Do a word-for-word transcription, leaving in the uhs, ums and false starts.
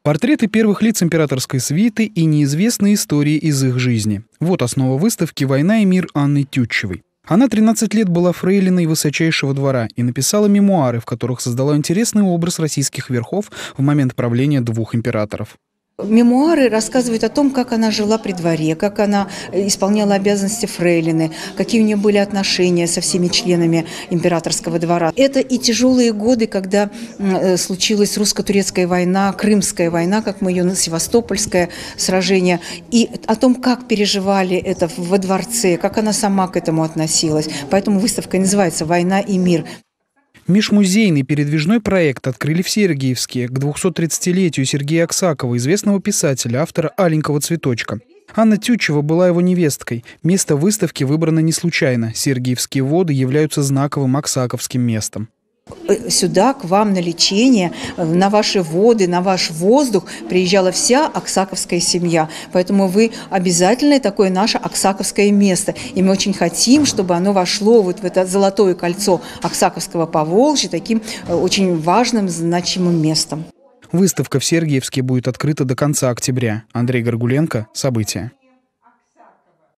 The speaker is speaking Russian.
Портреты первых лиц императорской свиты и неизвестные истории из их жизни. Вот основа выставки «Война и мир» Анны Тютчевой. Она тринадцать лет была фрейлиной высочайшего двора и написала мемуары, в которых создала интересный образ российских верхов в момент правления двух императоров. Мемуары рассказывают о том, как она жила при дворе, как она исполняла обязанности фрейлины, какие у нее были отношения со всеми членами императорского двора. Это и тяжелые годы, когда случилась русско-турецкая война, Крымская война, как мы ее, Севастопольское сражение, и о том, как переживали это во дворце, как она сама к этому относилась. Поэтому выставка называется «Война и мир». Межмузейный передвижной проект открыли в Сергиевске к двухсотридцатилетию Сергея Аксакова, известного писателя, автора «Аленького цветочка». Анна Тютчева была его невесткой. Место выставки выбрано не случайно. Сергиевские воды являются знаковым аксаковским местом. Сюда, к вам на лечение, на ваши воды, на ваш воздух приезжала вся аксаковская семья. Поэтому вы обязательно такое наше аксаковское место. И мы очень хотим, чтобы оно вошло вот в это золотое кольцо Аксаковского Поволжья таким очень важным, значимым местом. Выставка в Сергиевске будет открыта до конца октября. Андрей Горгуленко. События.